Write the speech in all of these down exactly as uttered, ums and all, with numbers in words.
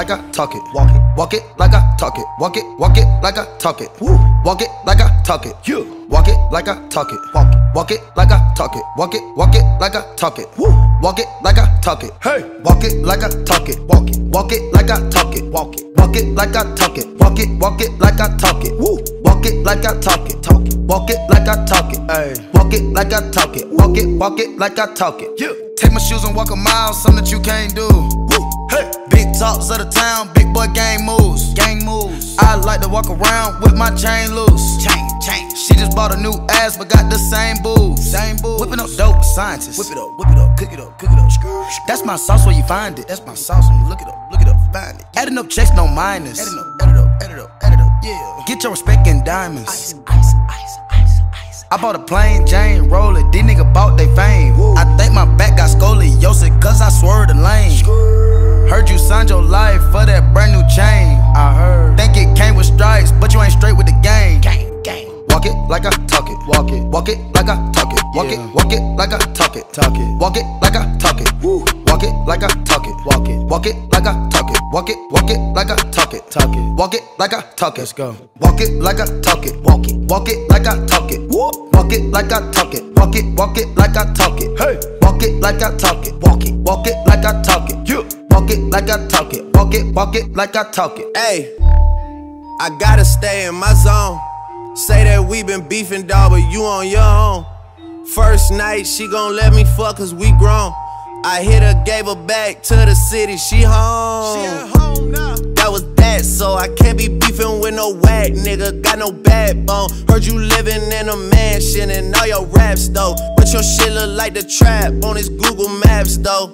like I talk it. Walk it, walk it like I talk it. Walk it, walk it like I talk it. Woo. Walk it like I talk it. Yeah. Walk it like I talk it. Walk it, walk it like I talk it. Walk it, walk it like I talk it. Woo. Walk it like I talk it. Hey. Walk it like I talk it. Walk it, walk it like I talk it. Walk it, walk it like I talk it. Walk it, walk it like I talk it. Woo. Walk it like I talk it. Talk it. Walk it like I talk it. Hey. Walk it like I talk it. Walk it, walk it like I talk it. Yeah. Take my shoes and walk a mile, something that you can't do. Woo. Hey. Big talks of the town, big boy gang moves. Gang moves. I like to walk around with my chain loose. Chain, chain. She just bought a new ass, but got the same boobs. Same boobs. Whipping up dope, scientists. Whip it up, whip it up, cook it up, cook it up. That's my sauce where you find it. That's my sauce when you look it up, look it up, find it. Adding up checks, no minus. Adding up, add it up, add it up, add it up, yeah. Get your respect in diamonds. Ice, ice, ice, ice, ice. I bought a plain Jane, roll it. These niggas bought they fame. Woo. I think my back got scoliosis, cause I swerved the lane. Skrr. Heard you signed your life for that brand new chain. I heard. Think it came with stripes, but you ain't straight with the game. Gang, gang. Walk it like I talk it. Walk it. Walk it like I talk it. Walk yeah. it. Walk it like I talk it. Talk it. Walk it like I talk it. Woo. Walk it like I talk it. Walk it. Walk it like I talk it. Walk it. Walk it like I talk it. Talk it. Walk it like I talk it. Let's go. Walk it like I talk it. Walk it. Walk it like I talk it. Woo. Walk it like I talk it. Walk it. Walk it like I talk it. Hey. Walk it like I talk it. Walk it. Walk it like I talk it. Yeah. Walk it like I talk it. Walk it. Walk it like I talk it. Hey, I gotta stay in my zone. Say that we been beefing, dawg, but you on your own. First night, she gon' let me fuck cause we grown. I hit her, gave her back to the city, she home. She at home now. That was that, so I can't be beefing with no whack nigga. Got no backbone. Heard you living in a mansion and all your raps though. But your shit look like the trap on his Google Maps though.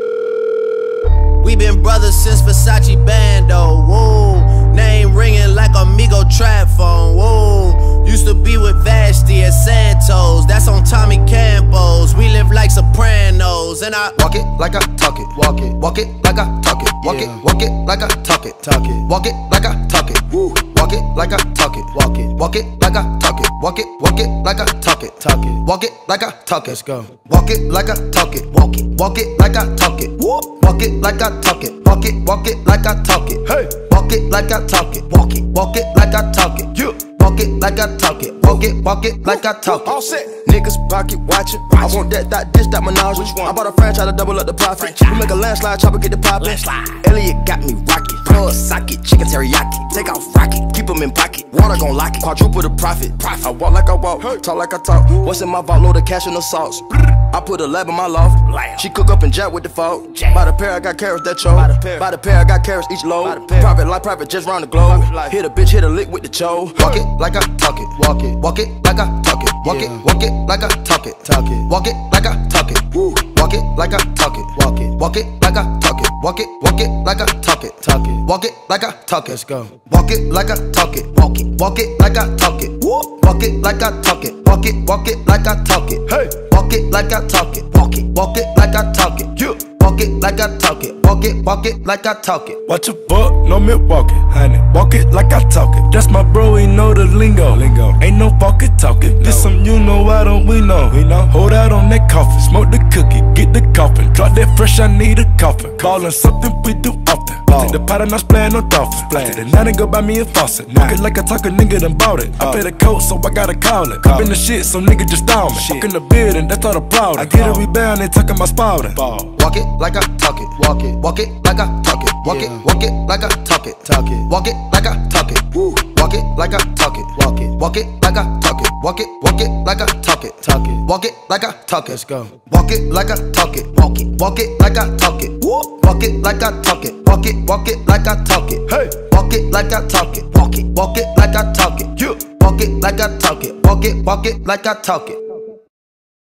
We been brothers since Versace Bando, whoa. Name ringing like a Migos trap phone, whoa. Used to be with Vashti at Santos, that's on Tommy Campos. We live like Sopranos, and I walk it like I talk it, walk it, walk it like I talk it, walk yeah. it, walk it like I talk it, talk it, walk it like I talk it, woo. Walk it like I talk it, walk it, walk it like I talk it, walk it, walk it like I talk it, talk it, walk it like I talk it. Let's go. Walk it like I talk it, walk it, walk it like I talk it, woo. Walk it like I talk it, walk it, walk it like I talk it, hey. Walk it like I talk it, walk it, walk it like I talk it, yeah. Walk it like I talk it, walk it, walk it like I talk it. All set. Niggas pocket watching. I want that, that, this, that menage. Which one? I bought a franchise to double up the profit. Franchise. We make a landslide, chopper get the poppin'. Elliot got me rocket. Plug socket, chicken teriyaki. Take off rocket, keep them in pocket. Water gon' lock it, quadruple the profit. profit. I walk like I walk, hey. Talk like I talk. What's in my vault? Load of cash and the sauce. I put a lab in my loft. Lamb. She cook up and jack with the fault. By the pair, I got carrots that chose. By the pair, By the pair I got carrots each load. Private life, private just round the globe. Hit a bitch, hit a lick with the cho. Walk it like I talk it, walk it, walk it like I talk it, walk yeah. it, walk it like I talk it, talk it, walk it like I talk it, woo. Walk it like I talk it, walk it, walk it like I talk it, walk it, walk it like I talk it, talk it, walk it like I talk it. Let's go. Walk it like I talk it, walk it, walk it like I talk it, woo. Walk it like I talk it, walk it, walk it like I talk it, hey. Walk it like I talk it, walk it, walk it like I talk it, yeah. Walk it like I talk it, walk it, walk it like I talk it. Watch a buck, no milk walking, honey. Walk it like I talk it. That's my bro, he know the lingo. Lingo. Ain't no walking talking. No. This some you know, why don't we know? We know. Hold out on that coffin, smoke the cookie, get the coffin. Drop that fresh, I need a coffin. Callin' something we do often. Ball. Take the pot and I splayin' no dolphins. The night and go buy me a faucet. Walk it like I talk a nigga done bought it. I pay the coat, so I gotta call it. Call in the shit, so nigga just down me. Walk in the building, that's all the problem. I get a rebound, they talking my spouting. Walk it like I talk it, walk it, walk it like I talk it, walk yeah. it, walk it like I talk it, talk it, walk it like I talk it, woo. Walk it like I talk it, walk it, walk it like I talk it, walk it, walk it like I talk it, talk it, walk it like I talk it. Let's go. Walk it like I talk it, walk it, walk it like I talk it, woo. Walk it like I talk it, walk it, walk it like I talk it, hey. Walk it like I talk it, walk it, walk it like I talk it, yeah. Walk it like I talk it, walk it, walk it like I talk it.